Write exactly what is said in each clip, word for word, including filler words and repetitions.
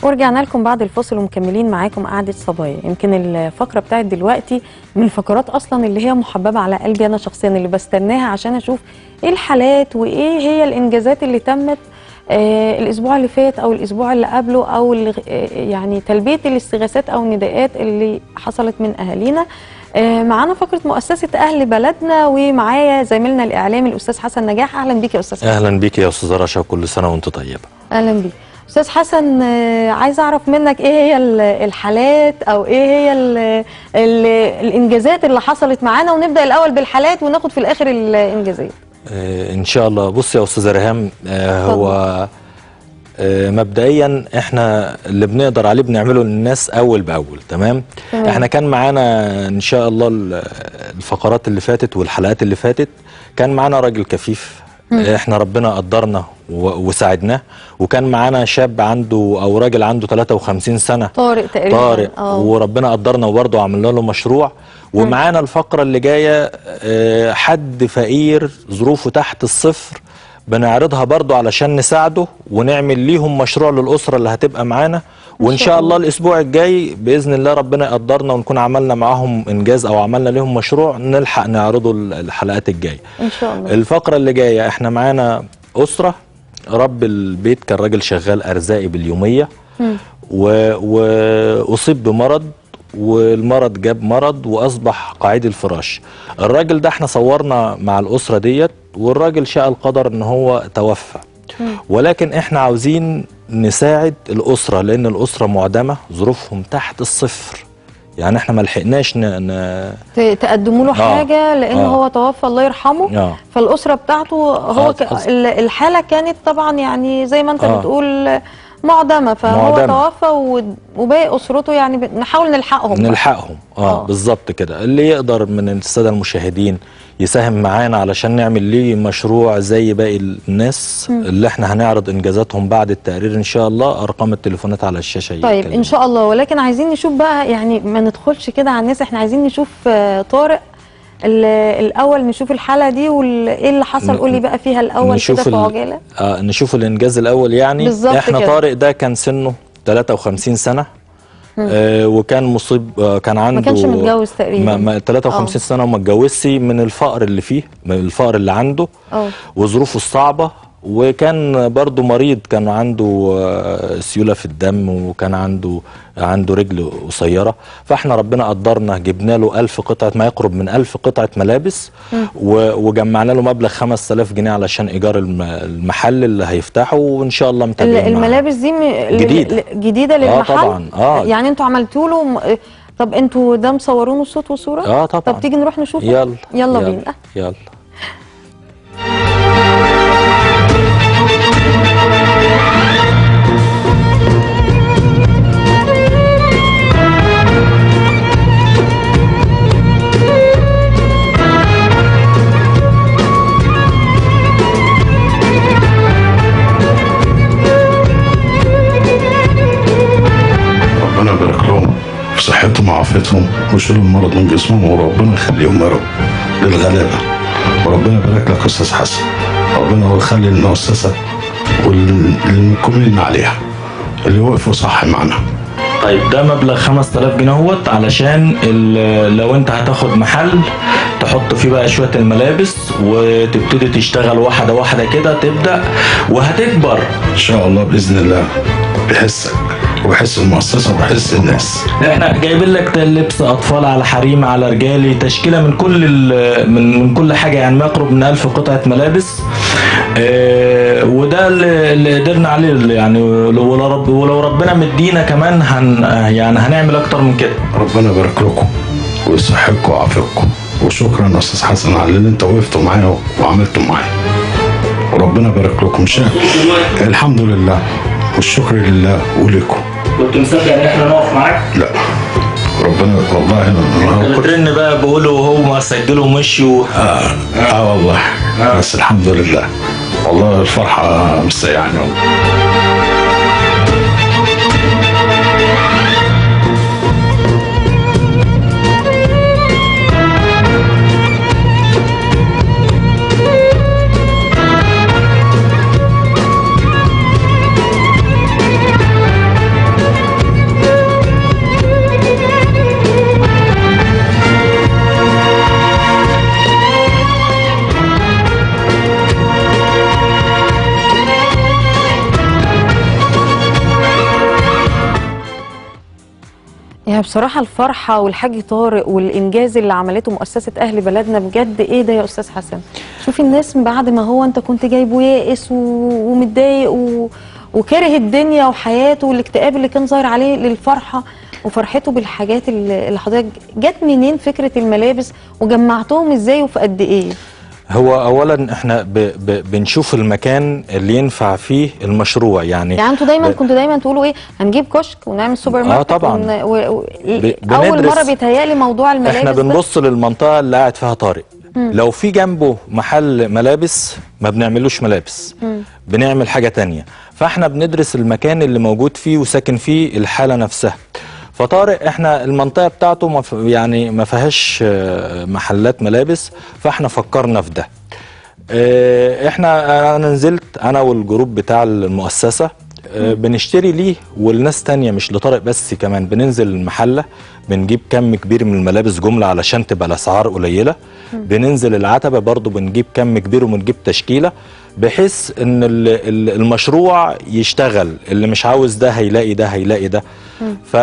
ورجعنا لكم بعد الفاصل ومكملين معاكم قعدة صبايا. يمكن الفقرة بتاعت دلوقتي من الفقرات أصلا اللي هي محببة على قلبي أنا شخصيا، اللي بستناها عشان أشوف إيه الحالات وإيه هي الإنجازات اللي تمت آه الأسبوع اللي فات أو الأسبوع اللي قبله، أو اللي آه يعني تلبية الاستغاثات أو النداءات اللي حصلت من أهالينا. آه معانا فقرة مؤسسة أهل بلدنا، ومعايا زميلنا الإعلامي الأستاذ حسن نجاح. أهلا بيك يا أستاذ حسن. أهلا بيك يا أستاذة رشا، وكل سنة وأنت طيبة. أهلا بيك أستاذ حسن. عايز أعرف منك إيه هي الحالات أو إيه هي ال ال الإنجازات اللي حصلت معانا، ونبدأ الأول بالحالات وناخد في الآخر الإنجازات. آه إن شاء الله. بص يا أستاذة ريهام، آه هو آه مبدئيا إحنا اللي بنقدر عليه بنعمله للناس أول بأول. تمام؟ تمام. إحنا كان معانا إن شاء الله الفقرات اللي فاتت والحلقات اللي فاتت كان معانا راجل كفيف. مم. احنا ربنا قدرنا وساعدناه، وكان معانا شاب عنده او راجل عنده ثلاثة وخمسين سنة، طارق تقريبا. طارق أوه. وربنا قدرنا وبرضه عملنا له مشروع. ومعانا الفقرة اللي جاية حد فقير ظروفه تحت الصفر، بنعرضها برضه علشان نساعده ونعمل ليهم مشروع للأسرة اللي هتبقى معانا. وإن شاء الله الأسبوع الجاي بإذن الله ربنا يقدرنا ونكون عملنا معاهم إنجاز أو عملنا لهم مشروع نلحق نعرضه الحلقات الجاية إن شاء الله. الفقرة اللي جاية إحنا معانا أسرة، رب البيت كان راجل شغال أرزاقي باليومية، وأصيب بمرض، والمرض جاب مرض وأصبح قاعد الفراش. الراجل ده إحنا صورنا مع الأسرة ديت، والراجل شاء القدر إن هو توفى. ولكن إحنا عاوزين نساعد الأسرة، لأن الأسرة معدمة، ظروفهم تحت الصفر. يعني احنا ما لحقناش ن... تقدموا له حاجه، لان آه. هو توفى الله يرحمه. آه. فالاسره بتاعته هو آه. ك... الحاله كانت طبعا يعني زي ما انت آه. بتقول معدمه، فهو معدمة. توفى وباقي اسرته يعني نحاول نلحقهم نلحقهم اه, آه. بالظبط كده. اللي يقدر من الساده المشاهدين يساهم معانا علشان نعمل ليه مشروع زي باقي الناس. م. اللي احنا هنعرض انجازاتهم بعد التقرير ان شاء الله. ارقام التليفونات على الشاشه. طيب يتكلم. ان شاء الله. ولكن عايزين نشوف بقى، يعني ما ندخلش كده على الناس، احنا عايزين نشوف طارق الاول، نشوف الحاله دي وايه اللي حصل. قولي بقى فيها الاول كده في عجاله. اه نشوف الانجاز الاول. يعني احنا كده. طارق ده كان سنه ثلاثة وخمسين سنة. آه وكان مصيب. آه كان عنده، ما كانش متجوز تقريبا، ثلاثة وخمسين سنة وما اتجوزش، من الفقر اللي فيه، من الفقر اللي عنده أوه. وظروفه الصعبة. وكان برضو مريض، كان عنده آه سيولة في الدم، وكان عنده عنده رجل قصيرة. فاحنا ربنا قدرنا جبنا له ألف قطعة، ما يقرب من ألف قطعة ملابس، وجمعنا له مبلغ خمسة آلاف جنيه علشان إيجار المحل اللي هيفتحه. وإن شاء الله متابعين. الملابس دي جديدة جديدة للمحل. آه طبعا. آه يعني انتوا عملتوا له م... طب انتوا ده مصورونه صوت وصورة؟ اه طبعا. طب تيجي نروح نشوفه. يلا يلا, يلا بينا. يلا. صحتهم وعافيتهم ويشيلوا المرض من جسمهم، وربنا يخليهم يا رب للغلابه. وربنا يبارك لك يا استاذ حسن، ربنا هو يخلي المؤسسه والمقيمين عليها اللي وقفوا صح معانا. طيب ده مبلغ خمسة آلاف جنيه اهوت، علشان لو انت هتاخد محل تحط فيه بقى شويه الملابس وتبتدي تشتغل واحده واحده كده، تبدا وهتكبر ان شاء الله باذن الله بحسك وبحس المؤسسه وبحس الناس. احنا جايبين لك لبس اطفال على حريم على رجالي، تشكيله من كل من من كل حاجه، يعني ما يقرب من ألف قطعه ملابس. اه وده اللي قدرنا عليه يعني. ولو رب ولو ربنا مدينا كمان هن يعني هنعمل اكتر من كده. ربنا يبارك لكم ويصحكم ويعافيكم، وشكرا يا استاذ حسن على اللي انت وقفتوا معايا وعملتوا معايا، وربنا يبارك لكم. شاء الحمد لله والشكر لله ولكم. كنت مصدق ان احنا نقف معاك؟ لا ربنا والله. انت بترن بقى بقولوا وهو سجلوا ومشوا. اه, آه والله. آه. بس الحمد لله والله الفرحه مسيعني والله. يعني بصراحه الفرحه والحاج طارق والانجاز اللي عملته مؤسسه اهل بلدنا بجد ايه ده يا استاذ حسن. شوفي الناس بعد ما هو انت كنت جايبه يائس ومتضايق و... وكاره الدنيا وحياته والاكتئاب اللي كان ظاهر عليه للفرحه وفرحته بالحاجات اللي حضرتك جت منين فكره الملابس وجمعتهم ازاي وفي قد ايه؟ هو اولا احنا ب ب بنشوف المكان اللي ينفع فيه المشروع. يعني يعني انتوا دايما كنتوا دايما تقولوا ايه هنجيب كشك ونعمل سوبر ماركت. اه طبعا ون... و... و... اول مره بيتهيألي موضوع الملابس احنا بنبص للمنطقه اللي قاعد فيها طارق. مم. لو في جنبه محل ملابس ما بنعملوش ملابس. مم. بنعمل حاجه تانية. فاحنا بندرس المكان اللي موجود فيه وساكن فيه الحاله نفسها. فطارق احنا المنطقه بتاعته ما يعني ما فيهاش محلات ملابس، فاحنا فكرنا في ده. احنا انا نزلت انا والجروب بتاع المؤسسه بنشتري ليه والناس تانية مش لطارق بس، كمان بننزل المحله بنجيب كم كبير من الملابس جمله علشان تبقى الاسعار قليله. بننزل العتبه برضو بنجيب كم كبير وبنجيب تشكيله بحيث ان المشروع يشتغل، اللي مش عاوز ده هيلاقي ده هيلاقي ده. ف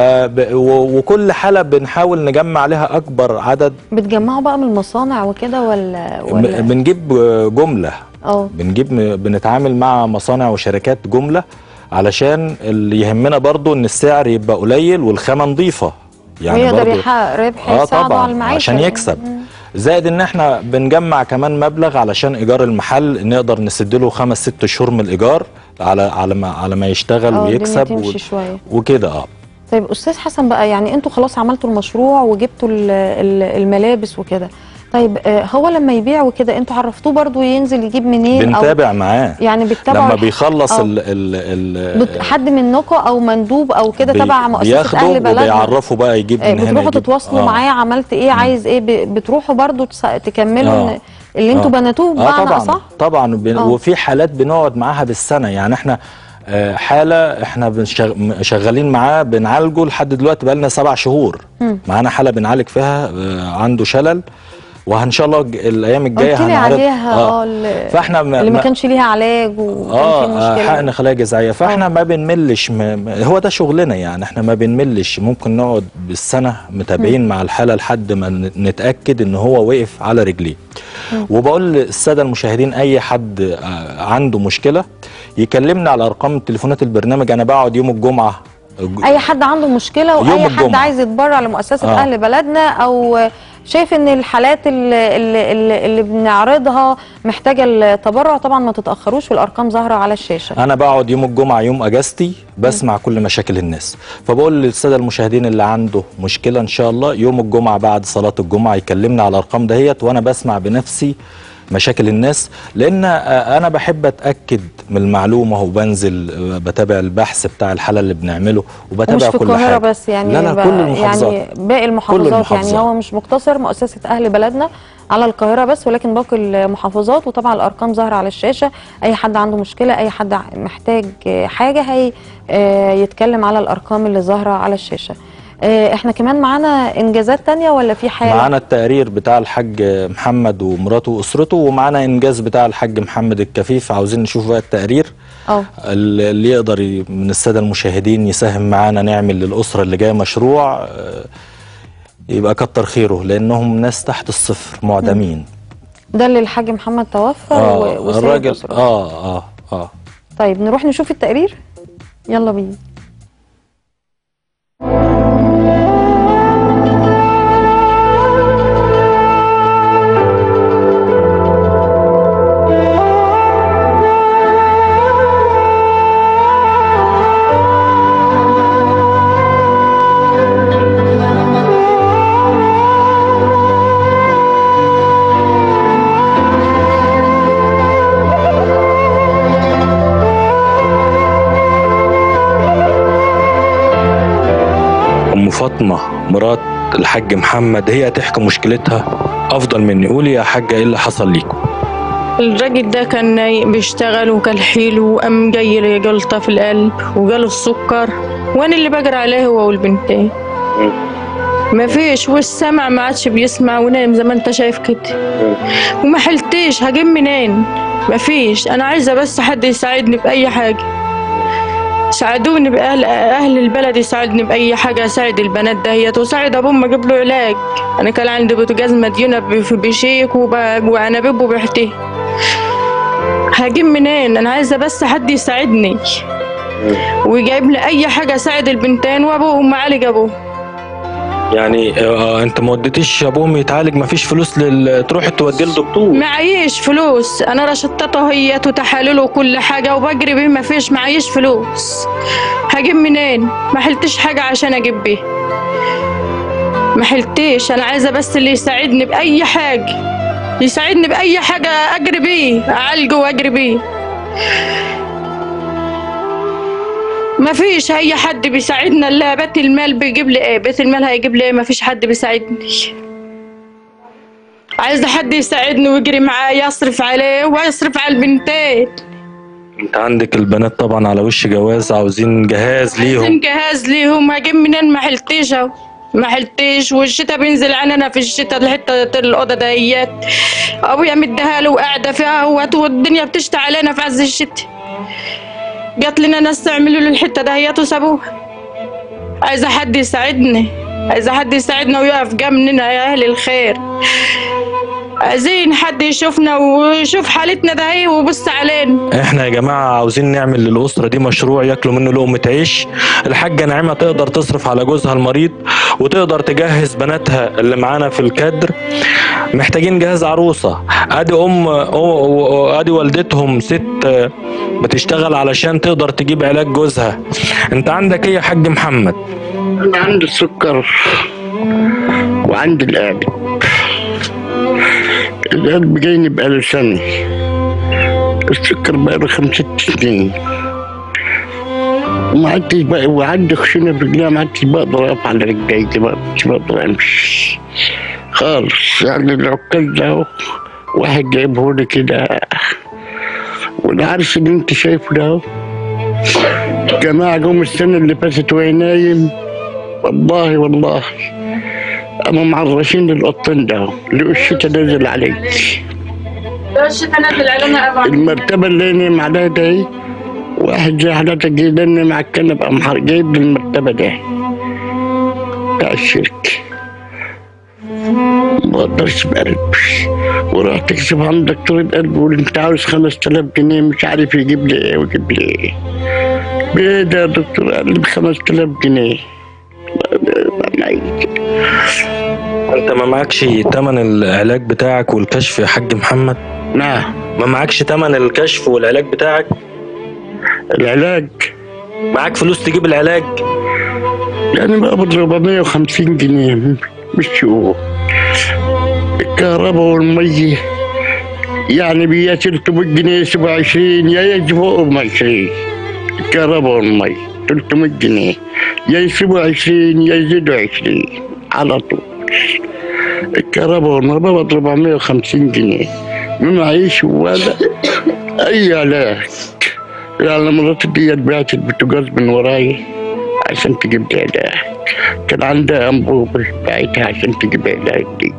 وكل حاله بنحاول نجمع عليها اكبر عدد. بتجمعوا بقى من المصانع وكده ولا ولا بنجيب جمله؟ اه بنجيب بنتعامل مع مصانع وشركات جمله علشان اللي يهمنا برضو ان السعر يبقى قليل والخامه نظيفه، يعني ويقدر يحقق ربح اه يساعده على المعيشه عشان يكسب. مم. زائد ان احنا بنجمع كمان مبلغ علشان ايجار المحل نقدر نسد له خمس ست شهور من الايجار على على ما على ما يشتغل ويكسب و... وكده. اه طيب استاذ حسن بقى، يعني انتوا خلاص عملتوا المشروع وجبتوا الملابس وكده، طيب هو لما يبيع وكده انتوا عرفتوه برضو ينزل يجيب منين؟ بنتابع معاه يعني بتتابعوا لما بيخلص ال ال ال حد منكم او مندوب او كده تبع مؤسسه اهل بلدنا بيعرفوا بقى يجيب من هنا، بتروحوا تتواصلوا آه. معاه عملت ايه عايز ايه، بتروحوا برضو تكملوا آه. اللي انتوا آه. بنيتوه بمعنى آه طبعا صح؟ طبعا بن... آه. وفي حالات بنقعد معاها بالسنه، يعني احنا حاله احنا شغالين معاه بنعالجه لحد دلوقتي بقى لنا سبع شهور. م. معانا حاله بنعالج فيها عنده شلل، وان شاء الله الايام الجايه هنعرض عليها اه فاحنا ما اللي ما كانش ليها علاج وكان آه في مشكله حقن خلايا جذعيه، فاحنا آه. ما بنملش ما هو ده شغلنا، يعني احنا ما بنملش، ممكن نقعد بالسنه متابعين م. مع الحاله لحد ما نتاكد ان هو وقف على رجليه. وبقول للساده المشاهدين اي حد عنده مشكله يكلمنا على ارقام تليفونات البرنامج. انا بقعد يوم الجمعه، اي حد عنده مشكله واي حد الجمعة. عايز يتبرع لمؤسسه آه. اهل بلدنا او شايف ان الحالات اللي, اللي, اللي بنعرضها محتاجه التبرع، طبعا ما تتاخروش والارقام ظاهره على الشاشه. انا بقعد يوم الجمعه يوم اجازتي بسمع م. كل مشاكل الناس، فبقول للساده المشاهدين اللي عنده مشكله ان شاء الله يوم الجمعه بعد صلاه الجمعه يكلمنا على الارقام دهيت، وانا بسمع بنفسي مشاكل الناس، لان انا بحب اتاكد من المعلومه وبنزل بتابع البحث بتاع الحاله اللي بنعمله وبتابع مش في كل حاجه. بس يعني لا لا كل المحافظات، يعني باقي المحافظات, المحافظات يعني هو مش مقتصر مؤسسه اهل بلدنا على القاهره بس، ولكن باقي المحافظات، وطبعا الارقام ظاهره على الشاشه. اي حد عنده مشكله، اي حد محتاج حاجه هي يتكلم على الارقام اللي ظاهره على الشاشه. احنا كمان معانا انجازات تانية ولا في حاجه؟ معانا التقرير بتاع الحاج محمد ومراته واسرته، ومعانا انجاز بتاع الحاج محمد الكفيف. عاوزين نشوف بقى التقرير اه اللي يقدر من الساده المشاهدين يساهم معانا نعمل للاسره اللي جايه مشروع يبقى كتر خيره، لانهم ناس تحت الصفر معدمين. ده اللي الحاج محمد توفى اه الراجل اه اه اه طيب نروح نشوف التقرير، يلا بينا. فاطمة مرات الحاج محمد هي تحكي مشكلتها افضل مني. قولي يا حاجة ايه اللي حصل ليكم؟ الراجل ده كان بيشتغل وكان حلو، وقام جاي لي جلطة في القلب وجاله السكر، وانا اللي بجري عليه هو والبنتين. مفيش، والسمع ما عادش بيسمع ونايم زي ما انت شايف كده، وما حلتيش هجيب منين؟ مفيش. انا عايزة بس حد يساعدني بأي حاجة، ساعدوني بأهل أهل البلد، يساعدني بأي حاجة، أساعد البنات دهيت وساعد أبوهم أجيب له علاج. أنا كان عندي بوتاجاز مديونة بشيك وأنابيب وبحتيه، هجيب منين؟ أنا عايزة بس حد يساعدني ويجيب لي أي حاجة أساعد البنتين وأبوهم معالج أبوهم. يعني آه انت ما وديتيش ابوهم يتعالج؟ ما فيش فلوس لل... تروح توديه لدكتور؟ معيش فلوس، انا رشدته هيت وتحاليله وكل حاجه وبجري بيه، ما فيش معيش فلوس. هجيب منين؟ ما حلتش حاجه عشان اجيب بيه، ما حلتش. انا عايزه بس اللي يساعدني باي حاجه، يساعدني باي حاجه اجري بيه، اعالجه واجري بيه. ما فيش اي حد بيساعدنا الا بيت المال. بيجيب لي ايه؟ بيت المال هيجيب لي ايه؟ ما فيش حد بيساعدني. عايزه حد يساعدني ويجري معايا، يصرف عليه ويصرف على البنتين. انت عندك البنات طبعا على وش جواز، عاوزين جهاز ليهم. عايزين جهاز ليهم، هجيب منين؟ ما حلتيش اهو، ما حلتيش. والشتا بينزل علينا في الشتا الحته الاوضه دهيات ابويا مديها له وقاعده فيها اهوت، والدنيا بتشتي علينا في عز الشتا. جات لنا ناس تعملوا له الحته دهيات وسابوها. عايزه حد يساعدني، عايزه حد يساعدنا ويقف جنبنا يا اهل الخير. عايزين حد يشوفنا ويشوف حالتنا ده ايه ويبص علينا. احنا يا جماعه عاوزين نعمل للاسره دي مشروع ياكلوا منه لقمه عيش. الحاجه نعيمه تقدر تصرف على جوزها المريض وتقدر تجهز بناتها اللي معانا في الكادر. محتاجين جهاز عروسه. ادي ام ادي والدتهم ست بتشتغل علشان تقدر تجيب علاج جوزها. انت عندك ايه يا حاج محمد؟ انا عندي السكر وعندي القلب. القلب جايني بقاله سنة، السكر بقاله خمس ست سنين، وما عدتش بقى، وعندي خشونة في رجلي، ما عدتش بقدر أقف على رجلي، ما عدتش بقدر أمشي خالص. يعني العكاز ده واحد جايبهولي كده، وأنا عارف إن أنت شايفه ده. جماعة جم السنة اللي فاتت وهي نايم، والله والله أما معرشين القطن ده، لقوا الشتا نازل عليك. لقوا الشتا نازل علينا أبعد. المرتبة اللي نايم عليها ده، واحد زي حضرتك جاي ينام على الكنبة، قام جايب لي المرتبة ده بتاع الشركة. ما اقدرش بقلبي، ورحت اكشف عند دكتور القلب، يقول انت عاوز خمس تلاف جنيه، مش عارف يجيب لي ايه ويجيب لي ايه. بايه ده يا دكتور؟ قال لي بخمس تلاف جنيه. انت ما معكش تمن العلاج بتاعك والكشف يا حاج محمد؟ نعم. ما معكش تمن الكشف والعلاج بتاعك؟ العلاج معاك فلوس تجيب العلاج؟ يعني بقبض أربعمية وخمسين جنيه بالشهور. الكهرباء والمية يعني بيا ثلاثمية جنيه، سبعة وعشرين يا يجبقوا عشرين. الكهرباء والمية ثلاثمية جنيه، يا يسيبوا عشرين يا يزيدوا عشرين على طول. الكهرباء والمية بقبض أربعمية وخمسين جنيه، ما معيش ولا أي علاج. يعني مراتي ديت بعت البوتاجاز من وراي عشان تجيب لي علاج، كان عندها أنبوبة بعتها عشان تجيب علاج دي.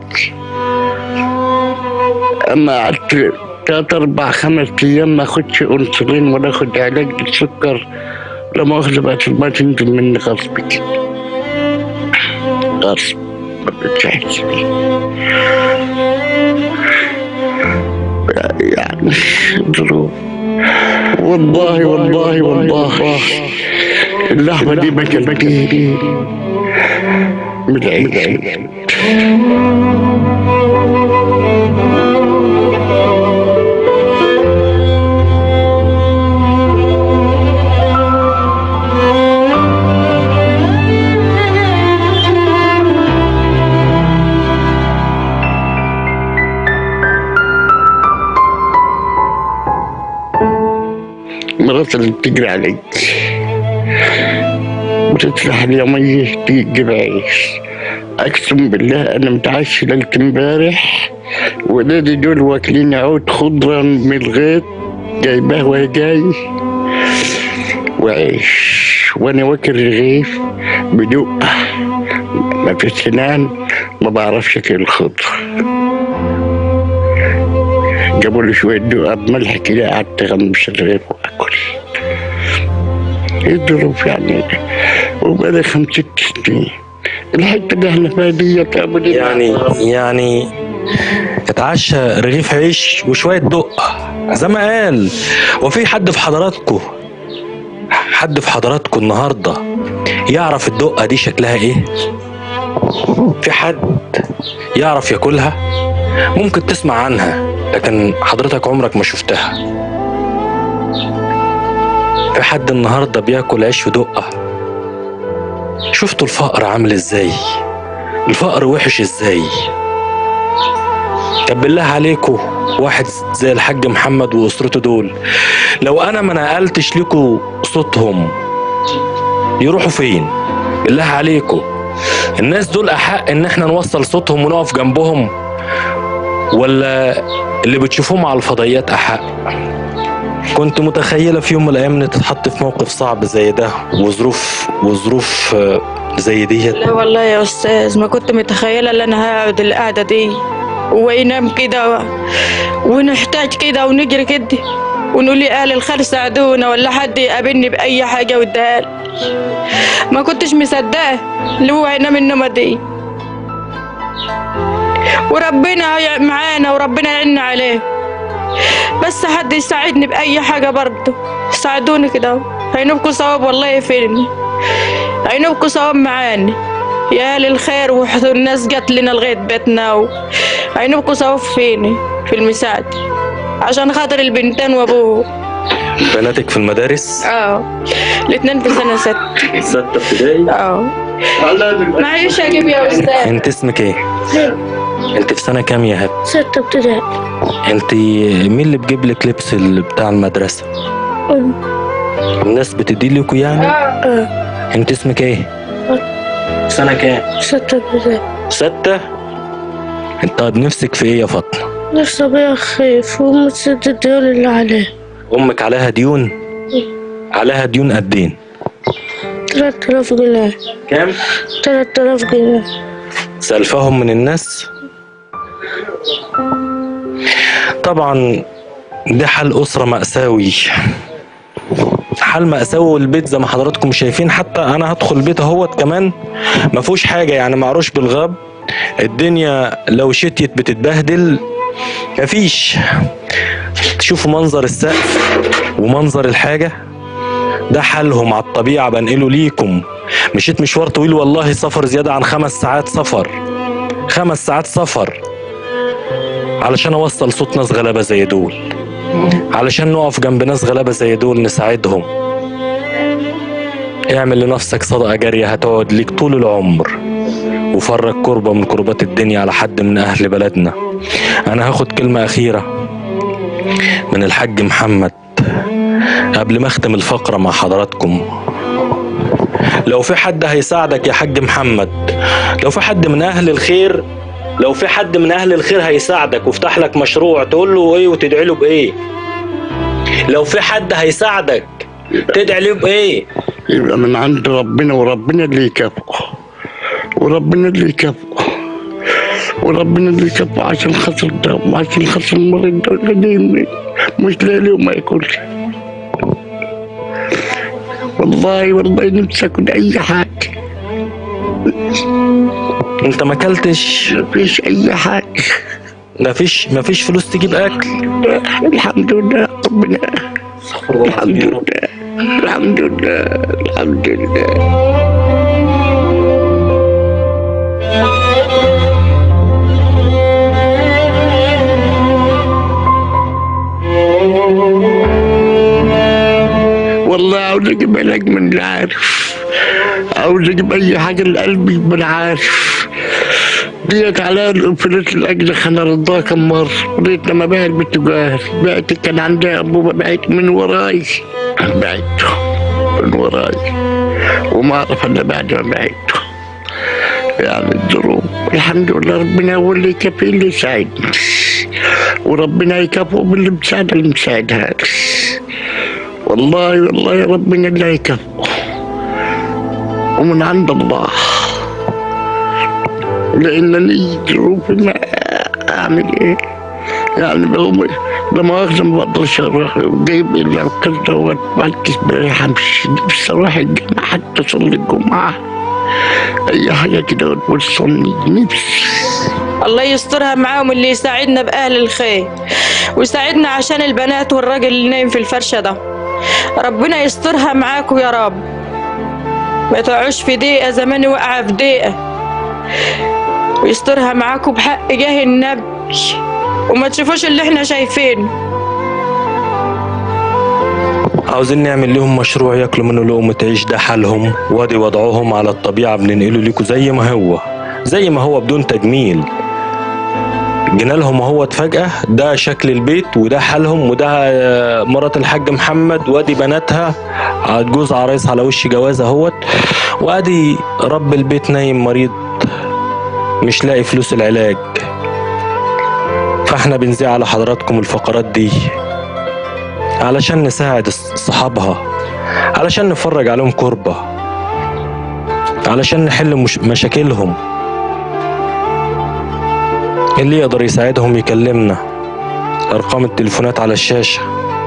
أما قعدت تلات أربع خمس أيام ما أخدش أنسولين ولا أخد علاج للسكر، لا مؤاخذة بقت المية تنزل مني غصب كده، غصب ما بتساعدش بيه. يعني ظروف، والله والله والله اللحمة دي ما كلتني من العيش. مرات اللي بتجري عليك وتفتح لي مية تجيب عيش. أقسم بالله أنا متعشي ليلة امبارح، ولادي دول واكلين عود خضرة من الغيط جايباه وهي جاي وعيش، وأنا واكل رغيف بدق ما في سنان، ما بعرفش أكل الخضرة. جابوا لي شوية دقة بملح كده، قعدت أغمس الرغيف وآكل. ايه ظروف يعني؟ وبقالي خمس ست سنين الحته اللي احنا فيها ديت يعني يعني اتعشى رغيف عيش وشويه دقه زي ما قال. وفي حد في حضراتكم حد في حضراتكم النهارده يعرف الدقه دي شكلها ايه؟ في حد يعرف ياكلها؟ ممكن تسمع عنها لكن حضرتك عمرك ما شفتها. في حد النهارده بياكل عيش ودقه؟ شفتوا الفقر عامل ازاي؟ الفقر وحش ازاي؟ طب بالله عليكم واحد زي الحاج محمد واسرته دول لو انا ما نقلتش لكم صوتهم يروحوا فين؟ بالله عليكم الناس دول احق ان احنا نوصل صوتهم ونقف جنبهم، ولا اللي بتشوفوهم على الفضائيات احق؟ كنت متخيله في يوم من الايام ان تتحط في موقف صعب زي ده وظروف وظروف زي ديت؟ لا والله يا استاذ ما كنت متخيله ان انا هقعد القعده دي وينام كده ونحتاج كده ونجري كده ونقول لي اهل الخير ساعدونا ولا حد يقابلني باي حاجه واديها لي. ما كنتش مصدقه اللي هو هينام النومه دي، وربنا معانا وربنا يعيننا عليه. بس حد يساعدني باي حاجه برضه ساعدوني كده. هينوبكوا ثواب والله فين، هينوبكوا ثواب معاني يا اهل الخير والناس جت لنا لغايه بيتنا. هينوبكوا ثواب فين في المساعده عشان خاطر البنتين وابوه. بناتك في المدارس؟ اه الاثنين في سنه ستة ستة ابتدائي؟ اه. معيش اجيب يا استاذ. انت اسمك ايه؟ انت في سنه كام يا هبه؟ ستة ابتدائي. انت مين اللي بيجيب لك لبس بتاع المدرسه؟ أم. الناس بتدي لكوا يعني؟ اه. انت اسمك ايه؟ سنه كام؟ ستة ابتدائي. ستة؟ انت بنفسك في ايه يا فاطمه؟ لسه ابويا خايف وامي تسد الديون اللي عليه. امك عليها ديون؟ عليها ديون قد ايه؟ تلات آلاف جنيه. كام؟ تلات آلاف جنيه. سلفهم من الناس؟ طبعا ده حال أسرة مأساوي، حال مأساوي. والبيت زي ما حضراتكم شايفين، حتى أنا هدخل البيت اهوت كمان ما فيهوش حاجة، يعني معروش بالغاب. الدنيا لو شتيت بتتبهدل، مفيش. تشوفوا منظر السقف ومنظر الحاجة، ده حالهم على الطبيعة. بنقله ليكم. مشيت مشوار طويل والله، سفر زيادة عن خمس ساعات سفر، خمس ساعات سفر علشان اوصل صوت ناس غلابة زي دول، علشان نقف جنب ناس غلابة زي دول نساعدهم. اعمل لنفسك صدقة جارية هتقعد ليك طول العمر، وفرج كربة من كربات الدنيا على حد من اهل بلدنا. انا هاخد كلمة اخيرة من الحاج محمد قبل ما اختم الفقرة مع حضراتكم. لو في حد هيساعدك يا حاج محمد، لو في حد من اهل الخير، لو في حد من اهل الخير هيساعدك وفتح لك مشروع، تقول له ايه وتدعي له بايه؟ لو في حد هيساعدك تدعي له بايه؟ يبقى من عند ربنا، وربنا اللي يكافئه، وربنا اللي يكافئه، وربنا اللي يكافئه عشان خاطر ده وعشان خاطر المريض ده القديم مش لاقي وما ياكلش. والله والله نفسي اكل اي حاجه. انت ما اكلتش؟ مفيش اي حاجه. مفيش مفيش فلوس تجيب اكل؟ الحمد لله ربنا، الحمد لله الحمد لله الحمد لله. والله عاوز اجيب علاج من اللي عارف، عاوز اجيب اي حاجه لقلبي من عارف. ديت على الفلوس الاجنخ انا رضاها كم مره، ولقيت لما بعت بالتجار بعت، كان عندها ابوبه بعت من وراي، بعته من وراي وما اعرف الا بعد ما بعته. يعني الظروف الحمد لله ربنا هو اللي يكفي اللي يساعدني، وربنا يكافئه باللي مساعد اللي مساعدها. والله والله ربنا اللي يكافئه ومن عند الله، لأنني ظروفي ما أعمل إيه. يعني لا مؤاخذة ما بقدرش اروح، جايب العكاز دوت بعكس بريح امشي، نفسي اروح الجامعة حتى اصلي الجمعة، اي حاجة كده وتوصلني نفسي. الله يسترها معاهم، اللي يساعدنا بأهل الخير ويساعدنا عشان البنات والراجل اللي نايم في الفرشة ده. ربنا يسترها معاكم يا رب، ما تقعوش في ضيقة زمان وقع في ضيقة، ويسترها معاكم بحق جاه النبي، وما تشوفوش اللي احنا شايفينه. عاوزين نعمل لهم مشروع ياكلوا منه لقمة عيش، ده حالهم وادي وضعهم على الطبيعة، بننقله ليكوا زي ما هو زي ما هو بدون تجميل. جينا لهم اهوت فجأة، ده شكل البيت وده حالهم، وده مرات الحاج محمد وادي بناتها، جوز عرايس على وش جواز اهوت، وادي رب البيت نايم مريض مش لاقي فلوس العلاج. فاحنا بنذيع على حضراتكم الفقرات دي علشان نساعد صحابها، علشان نفرج عليهم كربة، علشان نحل مش مشاكلهم. اللي يقدر يساعدهم يكلمنا، ارقام التليفونات على الشاشة.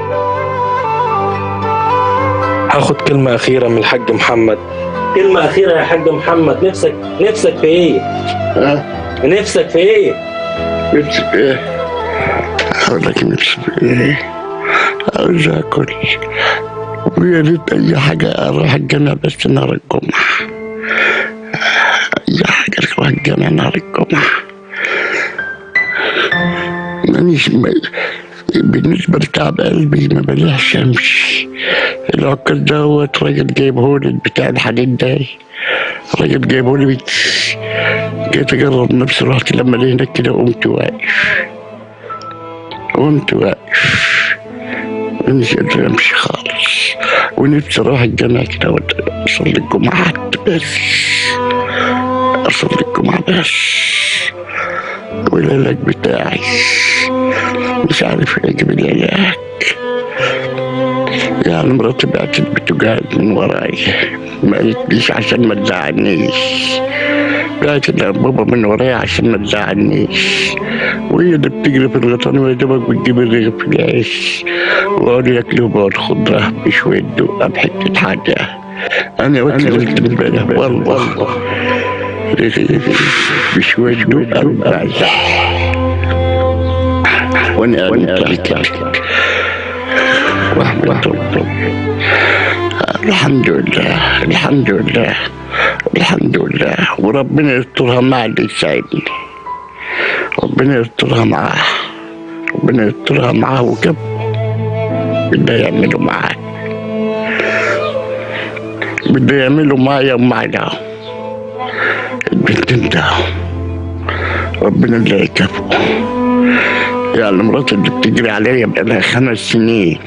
هاخد كلمة أخيرة من الحاج محمد. كلمة أخيرة يا حاج محمد، نفسك نفسك في إيه؟ ها؟ نفسك في إيه؟ نفسي في إيه؟ هقول لك نفسي في إيه؟ عاوز آكل، ويا ريت أي حاجة أروح الجامع بس نهار الجمعة، أي حاجة أروح الجامع نهار الجمعة. مانيش بالنسبة لتعب قلبي ما بلحش أمشي. العكاز دوت راجل جايبهولي بتاع الحديد ده، راجل جايبهولي، جيت أجرب نفسي، رحت لما لقينا كده قمت واقف، قمت واقف مش قادر أمشي خالص، ونفسي أروح الجامع كده وأصلي الجمعة حتى بس، أصلي الجمعة بس، والعلاج بتاعي مش عارف اجيب العلاج. يعني مراتي بعتت بتجاهد من وراي، ما قالتليش عشان ما تزعلنيش، بعتت لبابا من وراي عشان ما تزعلنيش، وهي اللي بتجري في الغطان ويا دوبك بتجيب الرغيف في العيش، وقعدوا ياكلوا بقى الخضرة بشوية دقة بحتة حاجة. أنا قلت امبارح والله رغيف بشوية دقة ببعزح، وانا انتهيت واحمد ربنا. الحمد لله الحمد لله الحمد لله، وربنا يسترها مع اللي يساعدني، ربنا يسترها معاه، ربنا يسترها معاه وكم بده يعملوا معاه، بده يعملوا معايا ومعنا البنتين ده، ربنا اللي يكافئه. يعني مراتي اللي بتجري عليا بقالها خمس سنين.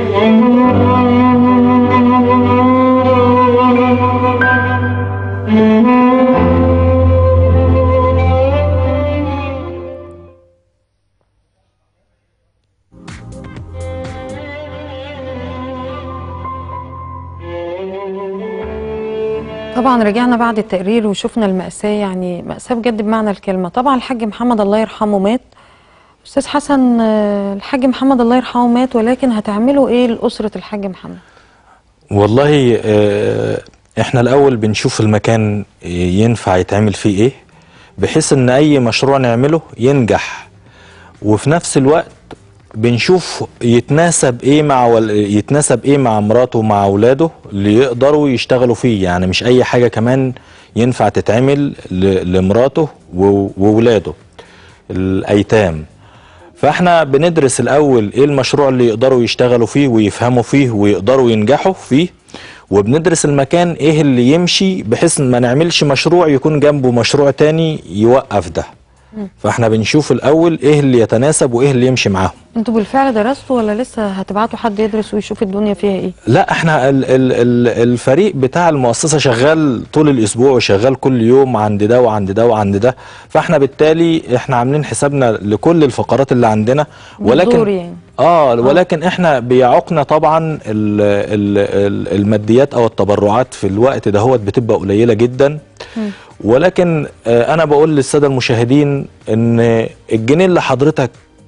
طبعا رجعنا بعد التقرير وشفنا المأساة، يعني مأساة بجد بمعنى الكلمة. طبعا الحاج محمد الله يرحمه مات، أستاذ حسن الحاج محمد الله يرحمه مات، ولكن هتعملوا إيه لأسرة الحاج محمد؟ والله إحنا الأول بنشوف المكان ينفع يتعمل فيه إيه، بحيث إن أي مشروع نعمله ينجح، وفي نفس الوقت بنشوف يتناسب إيه مع ول... يتناسب إيه مع مراته ومع أولاده اللي يقدروا يشتغلوا فيه. يعني مش أي حاجة كمان ينفع تتعمل ل... لمراته و... وولاده الأيتام. فاحنا بندرس الاول ايه المشروع اللي يقدروا يشتغلوا فيه ويفهموا فيه ويقدروا ينجحوا فيه، وبندرس المكان ايه اللي يمشي، بحيث ما نعملش مشروع يكون جنبه مشروع تاني يوقف ده. فاحنا بنشوف الاول ايه اللي يتناسب وايه اللي يمشي معاهم. انتوا بالفعل درستوا ولا لسه هتبعتوا حد يدرس ويشوف الدنيا فيها ايه؟ لا احنا ال ال ال الفريق بتاع المؤسسة شغال طول الاسبوع وشغال كل يوم عند ده وعند ده وعند ده، فاحنا بالتالي احنا عاملين حسابنا لكل الفقرات اللي عندنا، ولكن يعني. اه ولكن احنا بيعوقنا طبعا ال ال ال الماديات او التبرعات في الوقت دهوت بتبقى قليلة جدا. م. ولكن آه انا بقول للسادة المشاهدين ان الجنيه اللي حضرتك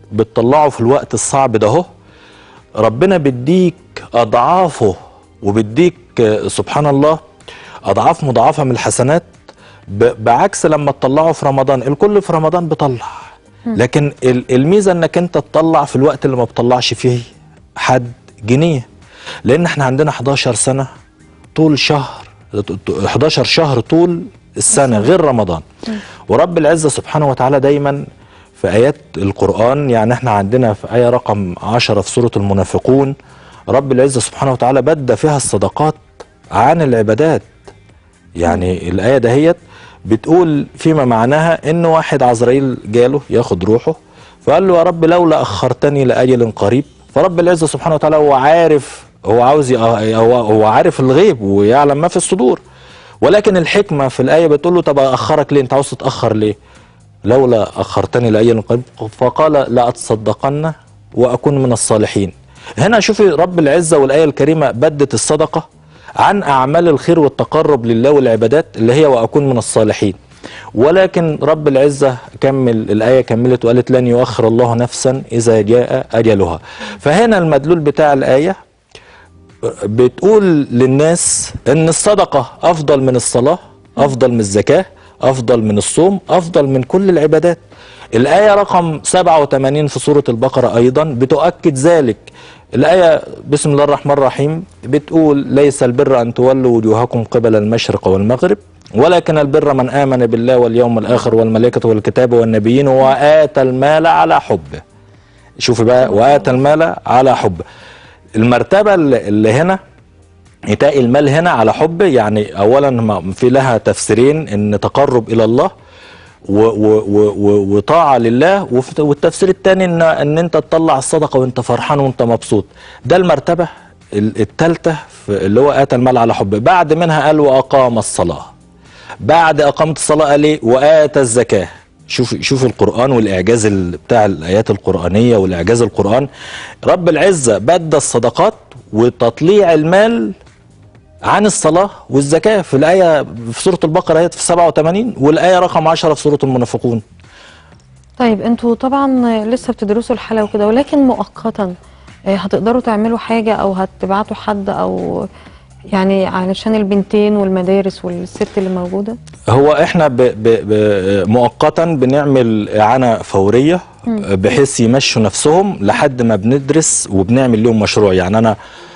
بتطلعه في الوقت الصعب ده اهو، ربنا بيديك اضعافه، وبيديك سبحان الله اضعاف مضاعفه من الحسنات، بعكس لما تطلعه في رمضان. الكل في رمضان بيطلع، لكن الميزه انك انت تطلع في الوقت اللي ما بتطلعش فيه حد جنيه، لان احنا عندنا حداشر سنه طول شهر، حداشر شهر طول السنه غير رمضان. ورب العزه سبحانه وتعالى دايما في ايات القران، يعني احنا عندنا في ايه رقم عشرة في سوره المنافقون، رب العزه سبحانه وتعالى بدى فيها الصدقات عن العبادات. يعني الايه دهيت بتقول فيما معناها ان واحد عزرائيل جاله ياخد روحه، فقال له يا رب لولا اخرتني لاجل قريب. فرب العزه سبحانه وتعالى هو عارف، هو عاوز هو هو عارف الغيب ويعلم ما في الصدور، ولكن الحكمه في الايه بتقول له طب اخرك ليه؟ انت عاوز تتاخر ليه؟ لولا اخرتني لاجل قريب، فقال لاتصدقن واكون من الصالحين. هنا شوفي رب العزه والايه الكريمه بدت الصدقه عن اعمال الخير والتقرب لله والعبادات اللي هي واكون من الصالحين. ولكن رب العزه كمل الايه، كملت وقالت لن يؤخر الله نفسا اذا جاء اجلها. فهنا المدلول بتاع الايه بتقول للناس ان الصدقه افضل من الصلاه، افضل من الزكاه، افضل من الصوم، افضل من كل العبادات. الايه رقم سبعة وثمانين في سوره البقره ايضا بتؤكد ذلك. الآية بسم الله الرحمن الرحيم بتقول ليس البر أن تولوا وجوهكم قبل المشرق والمغرب ولكن البر من آمن بالله واليوم الآخر والملائكة والكتاب والنبيين وآتى المال على حبه. شوفي بقى، وآتى المال على حبه. المرتبة اللي هنا إيتاء المال هنا على حبه، يعني أولا في لها تفسيرين، إن تقرب إلى الله وطاعة لله، والتفسير الثاني ان ان انت تطلع الصدقه وانت فرحان وانت مبسوط. ده المرتبه الثالثه اللي هو اتى المال على حبه. بعد منها قال واقام الصلاه، بعد اقامه الصلاه قال ايه؟ واتى الزكاه. شوف شوف القران والاعجاز بتاع الايات القرانيه والاعجاز القران. رب العزه بدى الصدقات وتطليع المال عن الصلاة والزكاة في الآية في سورة البقرة آية في سبعة وثمانين، والآية رقم عشرة في سورة المنافقون. طيب انتوا طبعا لسه بتدرسوا الحالة وكده، ولكن مؤقتا هتقدروا تعملوا حاجة أو هتبعتوا حد أو يعني علشان البنتين والمدارس والست اللي موجودة؟ هو احنا ب ب ب مؤقتا بنعمل إعانة فورية بحيث يمشوا نفسهم لحد ما بندرس وبنعمل لهم مشروع. يعني أنا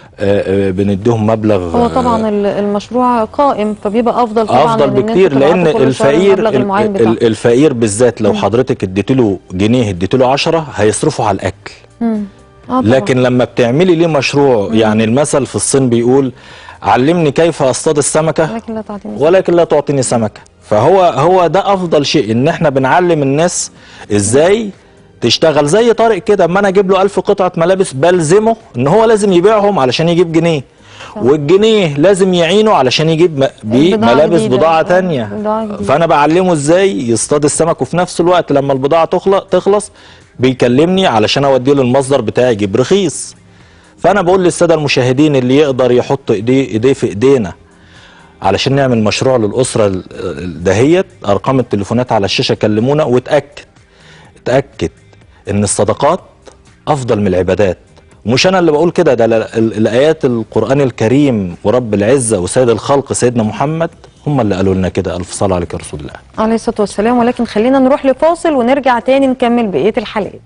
بنديهم مبلغ. هو طبعا المشروع قائم فبيبقى افضل طبعا، افضل بكتير، لان الفقير الفقير بالذات لو حضرتك اديت له جنيه اديت له عشرة هيصرفوا على الاكل. آه لكن لما بتعملي ليه مشروع، مم. يعني المثل في الصين بيقول علمني كيف اصطاد السمكه ولكن لا تعطيني ولكن لا تعطيني سمكه. فهو هو ده افضل شيء، ان احنا بنعلم الناس ازاي تشتغل. زي طارق كده، اما انا اجيب له ألف قطعه ملابس بلزمه ان هو لازم يبيعهم علشان يجيب جنيه، والجنيه لازم يعينه علشان يجيب بيه ملابس بضاعه ثانيه. فانا بعلمه ازاي يصطاد السمك، وفي نفس الوقت لما البضاعه تخلص بيكلمني علشان اوديه للمصدر بتاعي يجيب رخيص. فانا بقول للساده المشاهدين اللي يقدر يحط ايديه ايديه في ايدينا علشان نعمل مشروع للاسره دهيت، ارقام التليفونات على الشاشه، كلمونا وتاكد اتاكد ان الصدقات افضل من العبادات. ومش انا اللي بقول كده، ده الايات القران الكريم ورب العزه وسيد الخلق سيدنا محمد هم اللي قالوا لنا كده. الف صلاه عليك يا رسول الله عليه الصلاه والسلام. ولكن خلينا نروح لفاصل ونرجع تاني نكمل بقيه الحلقات.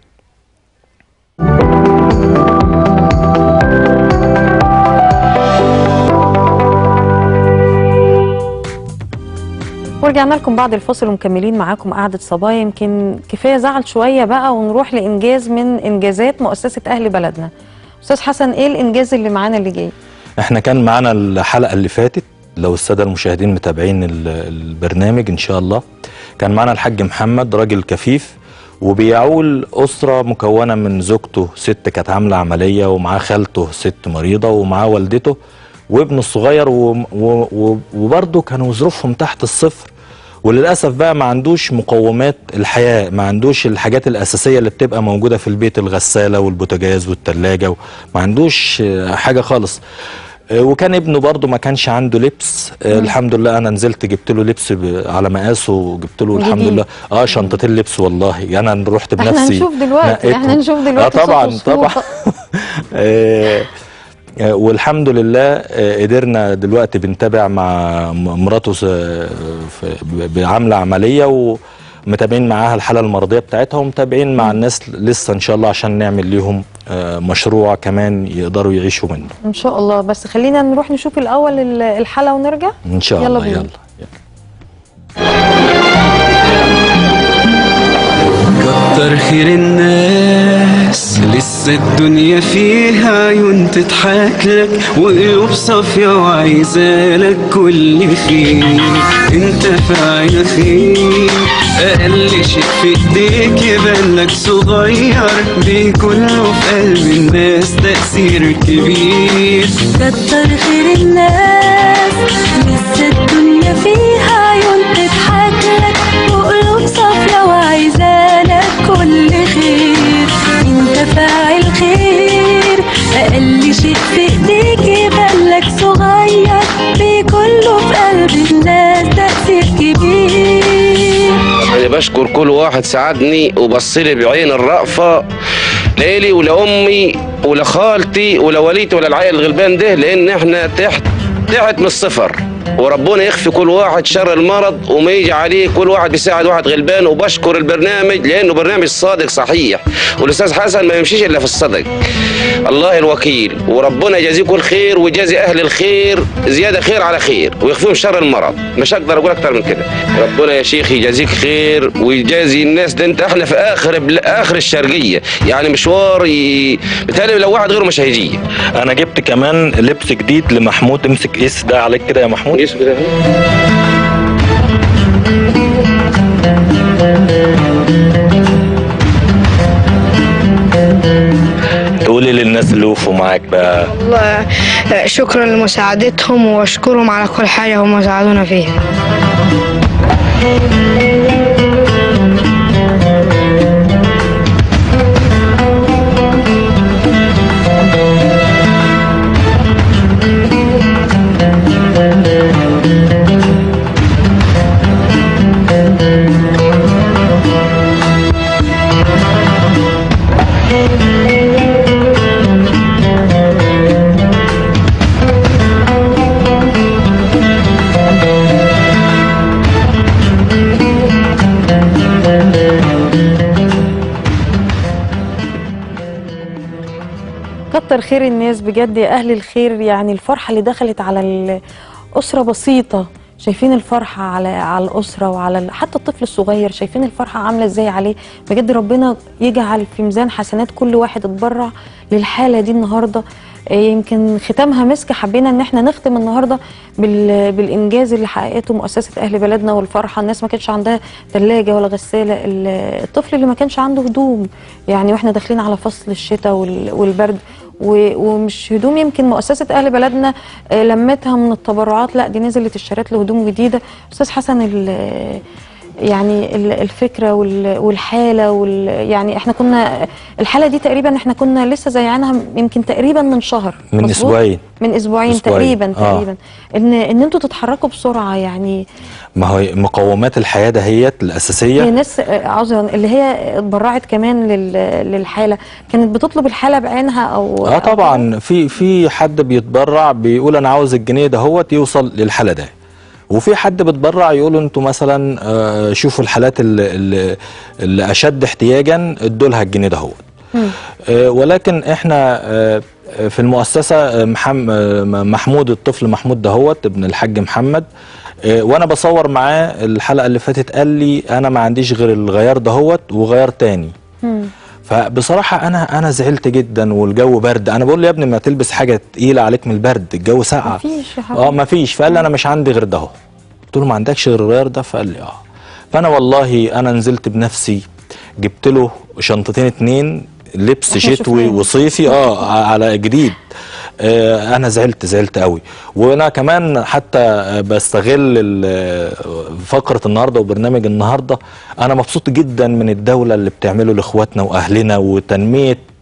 ورجعنا لكم بعد الفاصل ومكملين معاكم قعدة صبايا. يمكن كفاية زعل شوية بقى ونروح لإنجاز من إنجازات مؤسسة أهل بلدنا. أستاذ حسن، إيه الإنجاز اللي معانا اللي جاي؟ إحنا كان معانا الحلقة اللي فاتت، لو السادة المشاهدين متابعين البرنامج إن شاء الله، كان معانا الحاج محمد راجل كفيف وبيعول أسرة مكونة من زوجته ست كانت عاملة عملية، ومعاه خالته ست مريضة، ومعاه والدته وابنه الصغير، وبرضه كانوا ظروفهم تحت الصفر. وللأسف بقى ما عندوش مقومات الحياة، ما عندوش الحاجات الأساسية اللي بتبقى موجودة في البيت، الغسالة والبوتاجاز والتلاجة، ما عندوش حاجة خالص. وكان ابنه برضه ما كانش عنده لبس. آه الحمد لله انا نزلت جبت له لبس على مقاسه وجبت له الحمد لله اه شنطتين لبس والله. انا رحت بنفسي. احنا هنشوف دلوقتي احنا هنشوف دلوقتي اه طبعا طبعا آه والحمد لله قدرنا دلوقتي بنتابع مع مراته بعملة عملية ومتابعين معاها الحالة المرضية بتاعتها ومتابعين مع الناس لسه ان شاء الله عشان نعمل ليهم مشروع كمان يقدروا يعيشوا منه ان شاء الله. بس خلينا نروح نشوف الاول الحالة ونرجع ان شاء يلا الله. بينا. يلا, يلا. كتر خير الناس لسه الدنيا فيها عيون تضحك لك وقلوب صافية وعايزالك كل خير. انت فاعل خير اقل شيء في ايديك يبان لك صغير بيكون له في قلب الناس تأثير كبير. كتر خير الناس لسه الدنيا فيها عيون تضحك لك وقلوب صافية وعايزالك كل خير. انت فاعل خير اقل شيء في ايديك يبان لك صغير بيكون له في قلب الناس تأثير كبير. انا بشكر كل واحد ساعدني وبصلي بعين الرأفة ليلي ولأمي ولخالتي ولوليتي وللعائل الغلبان ده، لان احنا تحت تحت من الصفر، وربنا يخفي كل واحد شر المرض وما يجي عليه كل واحد بيساعد واحد غلبان. وبشكر البرنامج لانه برنامج صادق صحيح، والاستاذ حسن ما يمشيش الا في الصدق. الله الوكيل، وربنا يجازيكم الخير ويجازي اهل الخير زياده خير على خير ويخفيهم شر المرض. مش هقدر اقول اكتر من كده. ربنا يا شيخ يجازيك خير ويجازي الناس ده. انت احنا في اخر اخر الشرقيه، يعني مشوار ي... بالتالي لو واحد غيره مش هيجي. انا جبت كمان لبس جديد لمحمود. امسك قيس ده عليك كده يا محمود. قيس كده. تقولي للناس اللي وقفوا معاك بقى؟ والله شكرا لمساعدتهم واشكرهم على كل حاجه هم ساعدونا فيها. كتر خير الناس بجد يا اهل الخير. يعني الفرحه اللي دخلت على الاسره بسيطه، شايفين الفرحه على على الاسره وعلى حتى الطفل الصغير، شايفين الفرحه عامله ازاي عليه. بجد ربنا يجعل في ميزان حسنات كل واحد اتبرع للحاله دي النهارده. يمكن ختامها مسك. حبينا ان احنا نختم النهارده بالانجاز اللي حققته مؤسسه اهل بلدنا والفرحه. الناس ما كانش عندها ثلاجه ولا غساله، الطفل اللي ما كانش عنده هدوم يعني، واحنا داخلين على فصل الشتاء والبرد ومش هدوم. يمكن مؤسسه اهل بلدنا لمتها من التبرعات، لا دي نزلت اشترت له هدوم جديده. استاذ حسن يعني الفكره والحاله وال يعني احنا كنا الحاله دي تقريبا احنا كنا لسه زيعانها يمكن تقريبا من شهر، من اسبوعين من اسبوعين, أسبوعين. تقريبا آه. تقريبا ان ان انتوا تتحركوا بسرعه يعني. ما هو مقومات الحياه دهيت الاساسيه. هي ناس عذرا اللي هي اتبرعت كمان للحاله كانت بتطلب الحاله بعينها او اه طبعا أو في في حد بيتبرع بيقول انا عاوز الجنيه دهوت يوصل للحاله ده، وفي حد بتبرع يقولوا انتوا مثلا آه شوفوا الحالات اللي, اللي, اللي اشد احتياجا ادوا لها الجنيه دهوت. آه ولكن احنا آه في المؤسسه محمود الطفل محمود دهوت ابن الحاج محمد، آه وانا بصور معاه الحلقه اللي فاتت قال لي انا ما عنديش غير الغيار دهوت وغيار تاني. مم. فبصراحه انا انا زعلت جدا والجو برد. انا بقول له يا ابني ما تلبس حاجه تقيله عليك من البرد، الجو ساقع. مفيش يا حبيبي. اه مفيش. فقال لي انا مش عندي غير ده اهو. قلت له ما عندكش غير الغيار ده؟ فقال لي اه. فانا والله انا نزلت بنفسي جبت له شنطتين اتنين لبس شتوي وصيفي اه على جديد. آه انا زعلت زعلت قوي. وانا كمان حتى بستغل فقره النهارده وبرنامج النهارده، انا مبسوط جدا من الدوله اللي بتعمله لاخواتنا واهلنا وتنميه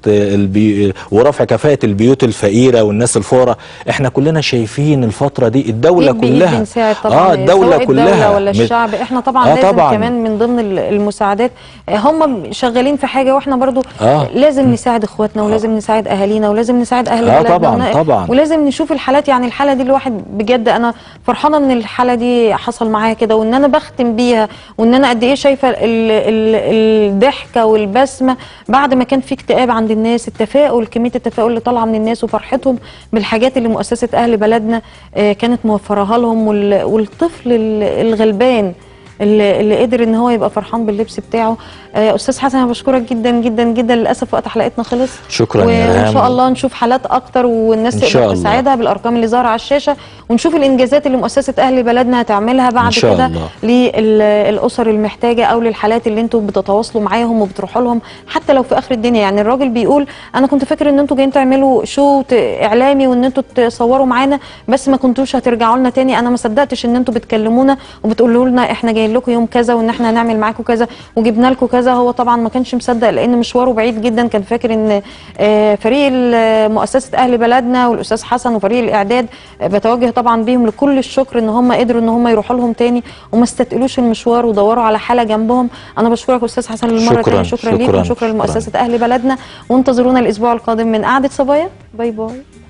البي... ورفع كفاءة البيوت الفقيرة والناس الفقراء. احنا كلنا شايفين الفترة دي الدولة كلها بنساعد طبعا، اه الدولة كلها الدولة ولا الشعب. احنا طبعا آه لازم طبعا. كمان من ضمن المساعدات، هم شغالين في حاجة واحنا برضو آه. لازم نساعد اخواتنا ولازم آه. نساعد اهالينا ولازم نساعد اهل آه بلدنا طبعا ون... طبعا. ولازم نشوف الحالات. يعني الحالة دي الواحد بجد انا فرحانة ان الحالة دي حصل معايا كده، وان انا بختم بيها، وان انا قد ايه شايفة ال... ال... الضحكة والبسمة بعد ما كان في اكتئاب عند الناس، التفاؤل، كمية التفاؤل اللي طالعة من الناس وفرحتهم بالحاجات اللي مؤسسة اهل بلدنا كانت موفرها لهم، وال... والطفل الغلبان اللي, اللي قدر ان هو يبقى فرحان باللبس بتاعه. آه استاذ حسن انا بشكرك جدا جدا جدا. للاسف وقت حلقتنا خلص. شكرا يا ريهام. وان شاء الله نشوف حالات اكتر والناس تقدر تساعدها بالارقام اللي ظاهره على الشاشه، ونشوف الانجازات اللي مؤسسه اهل بلدنا هتعملها بعد كده للاسر المحتاجه او للحالات اللي انتم بتتواصلوا معاهم وبتروحوا لهم حتى لو في اخر الدنيا. يعني الراجل بيقول انا كنت فاكر ان انتم جايين تعملوا شو اعلامي وان انتم تصوروا معانا بس ما كنتوش هترجعوا لنا تاني. انا ما صدقتش ان انتم بتكلمونا وبتقولوا لنا احنا جايين لكم يوم كذا وان احنا هنعمل معاكم كذا وجبنا لكم كذا. هو طبعا ما كانش مصدق لان مشواره بعيد جدا، كان فاكر ان فريق مؤسسه اهل بلدنا والاستاذ حسن وفريق الاعداد بتوجه طبعا بيهم لكل الشكر ان هم قدروا ان هم يروحوا لهم تاني وما استثقلوش المشوار ودوروا على حاله جنبهم. انا بشكرك استاذ حسن للمره الثانيه. شكرا, شكرا ليكم وشكرا لمؤسسه اهل بلدنا، وانتظرونا الاسبوع القادم من قعده صبايا. باي باي.